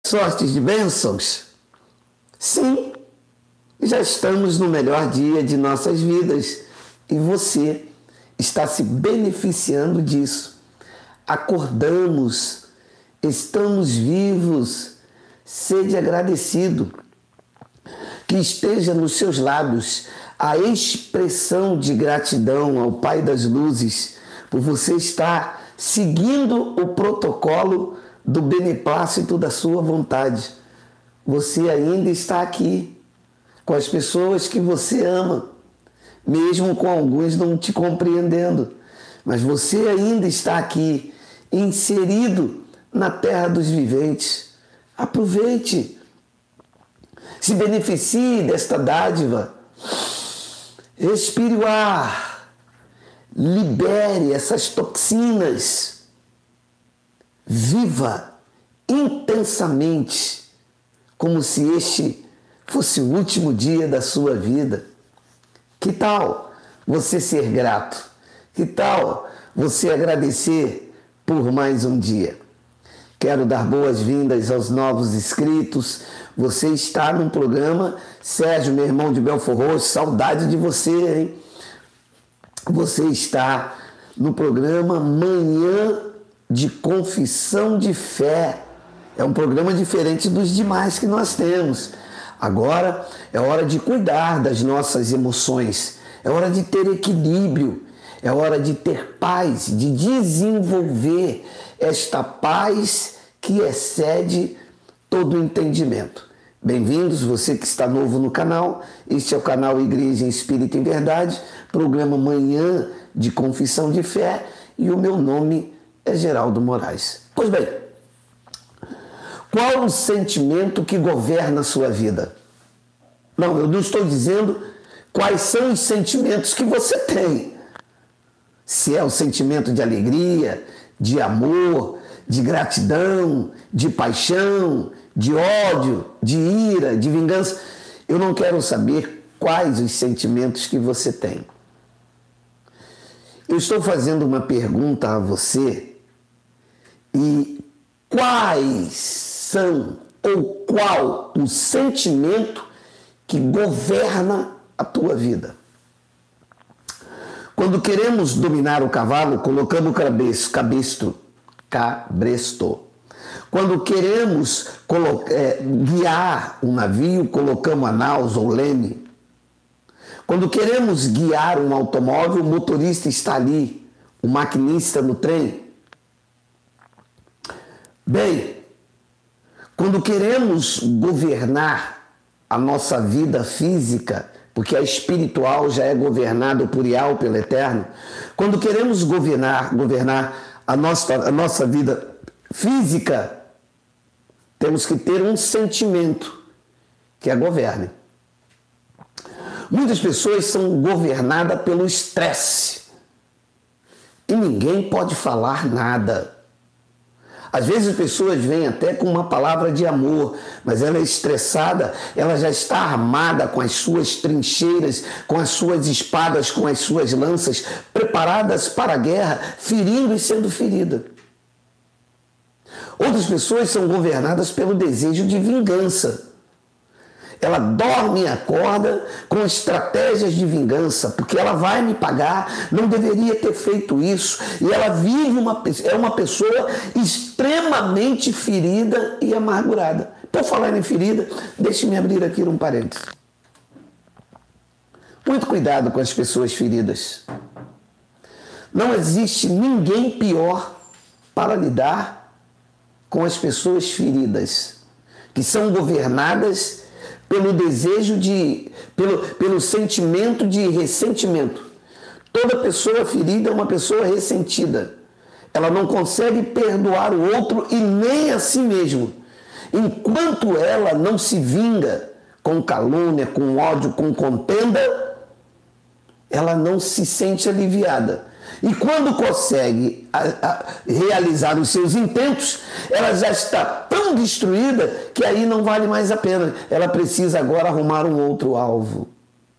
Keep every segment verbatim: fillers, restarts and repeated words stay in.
sortes de bênçãos? Sim, já estamos no melhor dia de nossas vidas e você está se beneficiando disso. Acordamos, estamos vivos, sede agradecido. Que esteja nos seus lábios a expressão de gratidão ao Pai das Luzes por você estar seguindo o protocolo do beneplácito da sua vontade. Você ainda está aqui com as pessoas que você ama, mesmo com alguns não te compreendendo, mas você ainda está aqui, inserido na terra dos viventes. Aproveite. Se beneficie desta dádiva. Respire o ar. Libere essas toxinas. Viva intensamente, como se este fosse o último dia da sua vida. Que tal você ser grato? Que tal você agradecer por mais um dia? Quero dar boas-vindas aos novos inscritos. Você está num programa, Sérgio, meu irmão de Belfor Roxo, saudade de você, hein? Você está no programa Manhã de Confissão de Fé. É um programa diferente dos demais que nós temos. Agora é hora de cuidar das nossas emoções, é hora de ter equilíbrio, é hora de ter paz, de desenvolver esta paz que excede todo o entendimento. Bem-vindos, você que está novo no canal. Este é o canal Igreja Espírita em Verdade, programa Manhã de Confissão de Fé, e o meu nome é Geraldo Moraes. Pois bem, qual o sentimento que governa a sua vida? Não, eu não estou dizendo quais são os sentimentos que você tem. Se é o sentimento de alegria, de amor, de gratidão, de paixão, de ódio, de ira, de vingança. Eu não quero saber quais os sentimentos que você tem. Eu estou fazendo uma pergunta a você e quais são ou qual o sentimento que governa a tua vida? Quando queremos dominar o cavalo, colocamos o cabeço, cabestro, cabresto. Quando queremos é, guiar um navio, colocamos a naus ou leme. Quando queremos guiar um automóvel, o motorista está ali, o maquinista no trem. Bem, quando queremos governar a nossa vida física, porque a espiritual já é governada por Ial, pelo Eterno, quando queremos governar, governar a, nossa, a nossa vida física, temos que ter um sentimento que a governe. Muitas pessoas são governadas pelo estresse e ninguém pode falar nada. Às vezes as pessoas vêm até com uma palavra de amor, mas ela é estressada, ela já está armada com as suas trincheiras, com as suas espadas, com as suas lanças, preparadas para a guerra, ferindo e sendo ferida. Outras pessoas são governadas pelo desejo de vingança. Ela dorme e acorda com estratégias de vingança, porque ela vai me pagar, não deveria ter feito isso. E ela vive, uma, é uma pessoa extremamente ferida e amargurada. Por falar em ferida, deixe-me abrir aqui um parênteses. Muito cuidado com as pessoas feridas. Não existe ninguém pior para lidar com as pessoas feridas, que são governadas pelo desejo de, pelo, pelo sentimento de ressentimento. Toda pessoa ferida é uma pessoa ressentida. Ela não consegue perdoar o outro e nem a si mesmo. Enquanto ela não se vinga com calúnia, com ódio, com contenda, ela não se sente aliviada. E quando consegue a, a, realizar os seus intentos, ela já está tão destruída que aí não vale mais a pena. Ela precisa agora arrumar um outro alvo.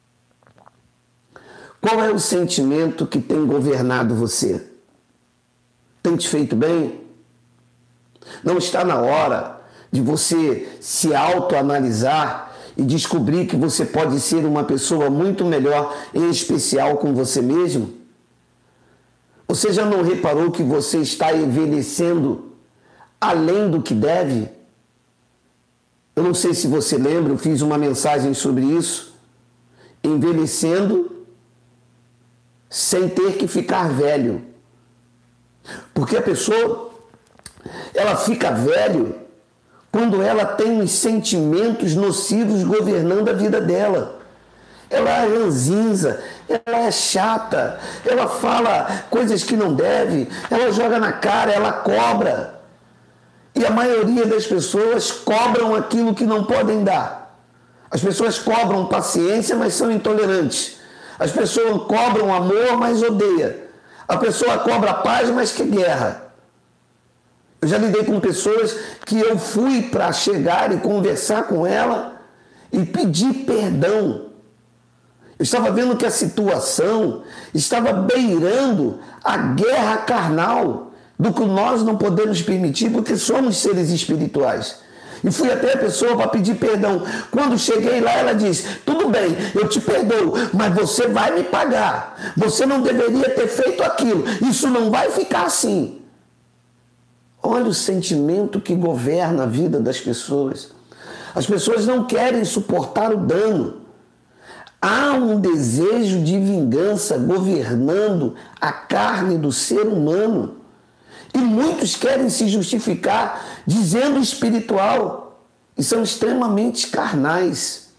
Qual é o sentimento que tem governado você? Tem te feito bem? Não está na hora de de você se autoanalisar e descobrir que você pode ser uma pessoa muito melhor, em especial com você mesmo? Você já não reparou que você está envelhecendo além do que deve? Eu não sei se você lembra, eu fiz uma mensagem sobre isso. Envelhecendo sem ter que ficar velho. Porque a pessoa, ela fica velho quando ela tem os sentimentos nocivos governando a vida dela. Ela é ranzinza, ela é chata, ela fala coisas que não deve, ela joga na cara, ela cobra. E a maioria das pessoas cobram aquilo que não podem dar. As pessoas cobram paciência, mas são intolerantes. As pessoas cobram amor, mas odeiam. A pessoa cobra paz, mas quer guerra. Eu já lidei com pessoas que eu fui para chegar e conversar com ela e pedir perdão. Eu estava vendo que a situação estava beirando a guerra carnal, do que nós não podemos permitir, porque somos seres espirituais. E fui até a pessoa para pedir perdão. Quando cheguei lá, ela disse: tudo bem, eu te perdoo, mas você vai me pagar. Você não deveria ter feito aquilo. Isso não vai ficar assim. Olha o sentimento que governa a vida das pessoas. As pessoas não querem suportar o dano. Há um desejo de vingança governando a carne do ser humano. E muitos querem se justificar dizendo espiritual e são extremamente carnais.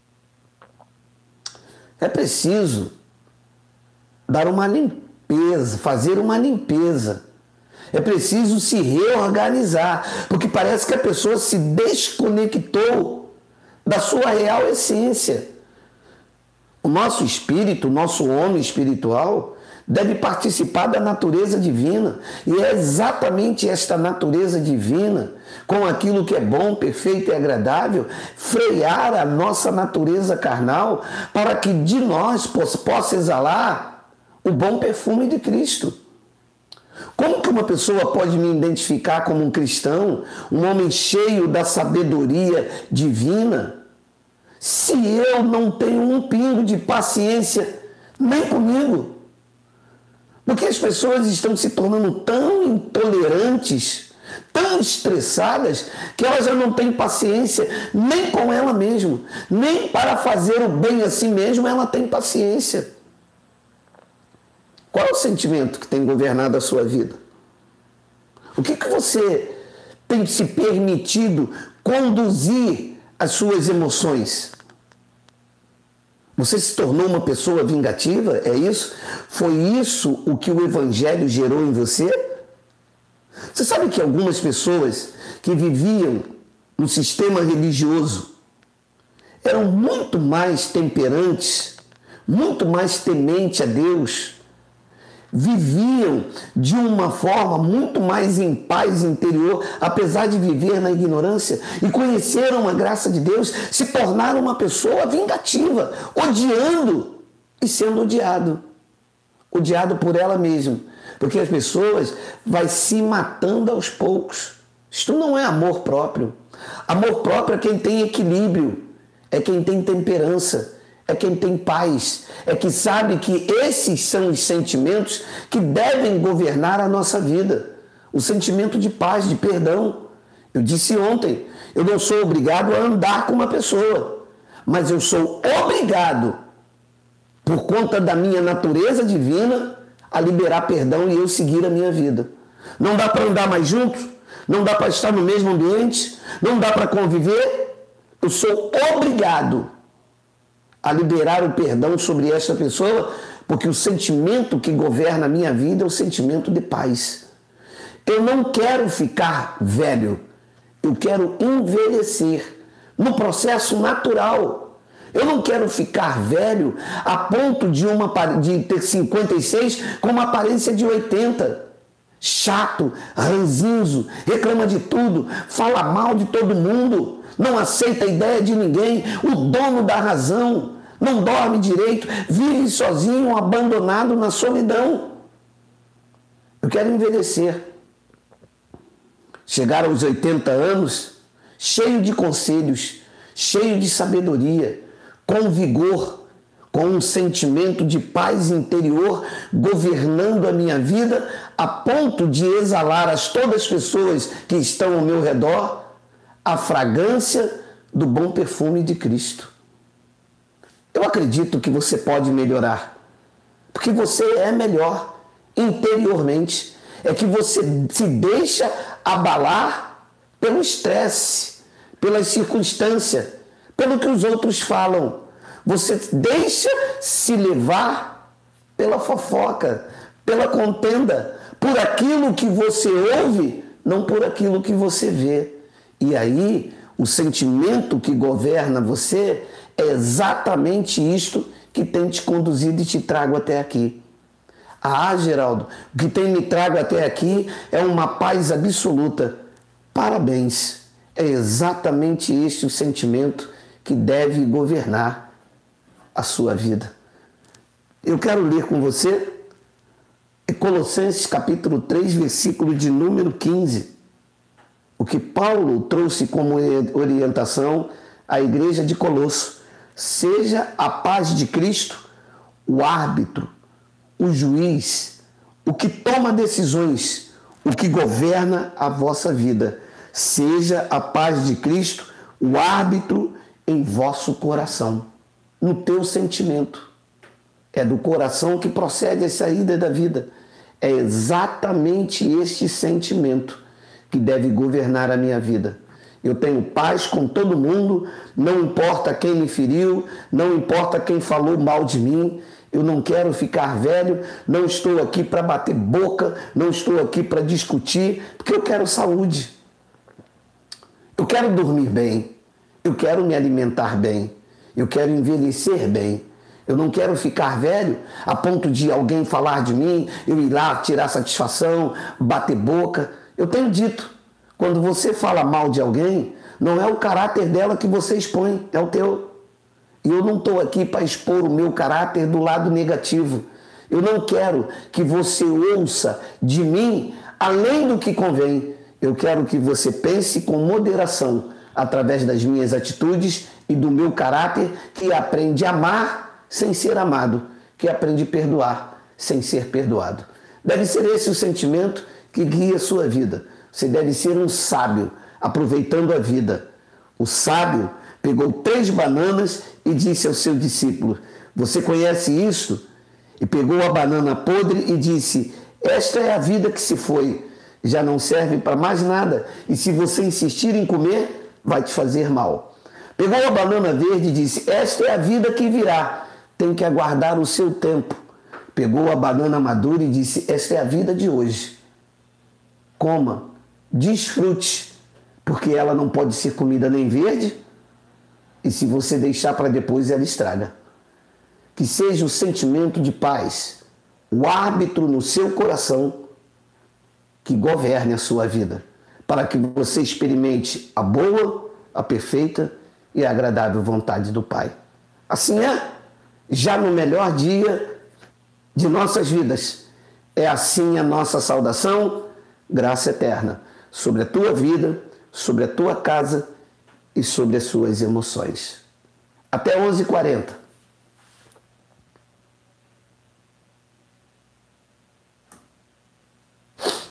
É preciso dar uma limpeza, fazer uma limpeza. É preciso se reorganizar, porque parece que a pessoa se desconectou da sua real essência. O nosso espírito, o nosso homem espiritual, deve participar da natureza divina. E é exatamente esta natureza divina, com aquilo que é bom, perfeito e agradável, frear a nossa natureza carnal para que de nós possa exalar o bom perfume de Cristo. Como que uma pessoa pode me identificar como um cristão, um homem cheio da sabedoria divina, se eu não tenho um pingo de paciência nem comigo? Porque as pessoas estão se tornando tão intolerantes, tão estressadas, que elas já não têm paciência nem com ela mesma, nem para fazer o bem a si mesma ela tem paciência. Qual é o sentimento que tem governado a sua vida? O que, que você tem se permitido conduzir as suas emoções? Você se tornou uma pessoa vingativa? É isso? Foi isso o que o Evangelho gerou em você? Você sabe que algumas pessoas que viviam no sistema religioso eram muito mais temperantes, muito mais tementes a Deus, viviam de uma forma muito mais em paz interior, apesar de viver na ignorância, e conheceram a graça de Deus, se tornaram uma pessoa vingativa, odiando e sendo odiado. Odiado por ela mesma, porque as pessoas vão se matando aos poucos. Isto não é amor próprio. Amor próprio é quem tem equilíbrio, é quem tem temperança, é quem tem paz, é que sabe que esses são os sentimentos que devem governar a nossa vida. O sentimento de paz, de perdão. Eu disse ontem, eu não sou obrigado a andar com uma pessoa, mas eu sou obrigado, por conta da minha natureza divina, a liberar perdão e eu seguir a minha vida. Não dá para andar mais junto, não dá para estar no mesmo ambiente, não dá para conviver. Eu sou obrigado a liberar o perdão sobre esta pessoa, porque o sentimento que governa a minha vida é o sentimento de paz. Eu não quero ficar velho, eu quero envelhecer no processo natural. Eu não quero ficar velho a ponto de, uma, de ter cinquenta e seis com uma aparência de oitenta. Chato, ranzinzo, reclama de tudo, fala mal de todo mundo, não aceita a ideia de ninguém, o dono da razão, não dorme direito, vive sozinho, abandonado na solidão. Eu quero envelhecer. Chegar aos oitenta anos cheio de conselhos, cheio de sabedoria, com vigor, com um sentimento de paz interior governando a minha vida a ponto de exalar a todas as pessoas que estão ao meu redor a fragrância do bom perfume de Cristo. Eu acredito que você pode melhorar, porque você é melhor interiormente. É que você se deixa abalar pelo estresse, pelas circunstâncias, pelo que os outros falam. Você deixa se levar pela fofoca, pela contenda, por aquilo que você ouve, não por aquilo que você vê. E aí, o sentimento que governa você é exatamente isto que tem te conduzido e te trago até aqui. Ah, Geraldo, o que tem me trago até aqui é uma paz absoluta. Parabéns. É exatamente este o sentimento que deve governar a sua vida. Eu quero ler com você Colossenses capítulo três, versículo de número quinze. O que Paulo trouxe como orientação à igreja de Colosso. Seja a paz de Cristo o árbitro, o juiz, o que toma decisões, o que governa a vossa vida. Seja a paz de Cristo o árbitro em vosso coração, no teu sentimento. É do coração que procede a saída da vida. É exatamente este sentimento que deve governar a minha vida. Eu tenho paz com todo mundo, não importa quem me feriu, não importa quem falou mal de mim. Eu não quero ficar velho, não estou aqui para bater boca, não estou aqui para discutir, porque eu quero saúde. Eu quero dormir bem, eu quero me alimentar bem, eu quero envelhecer bem. Eu não quero ficar velho a ponto de alguém falar de mim, eu ir lá tirar satisfação, bater boca. Eu tenho dito, quando você fala mal de alguém, não é o caráter dela que você expõe, é o teu. E eu não estou aqui para expor o meu caráter do lado negativo. Eu não quero que você ouça de mim além do que convém. Eu quero que você pense com moderação através das minhas atitudes e do meu caráter, que aprende a amar sem ser amado, que aprende a perdoar sem ser perdoado. Deve ser esse o sentimento que guia a sua vida. Você deve ser um sábio, aproveitando a vida. O sábio pegou três bananas e disse ao seu discípulo: você conhece isso? E pegou a banana podre e disse: esta é a vida que se foi, já não serve para mais nada, e se você insistir em comer, vai te fazer mal. Pegou a banana verde e disse: esta é a vida que virá, tem que aguardar o seu tempo. Pegou a banana madura e disse: esta é a vida de hoje. Coma, desfrute, porque ela não pode ser comida nem verde, e se você deixar para depois, ela estraga. Que seja o sentimento de paz, o árbitro no seu coração, que governe a sua vida, para que você experimente a boa, a perfeita e a agradável vontade do Pai. Assim é, já no melhor dia de nossas vidas. É assim a nossa saudação, graça eterna, sobre a tua vida, sobre a tua casa e sobre as suas emoções. Até onze e quarenta.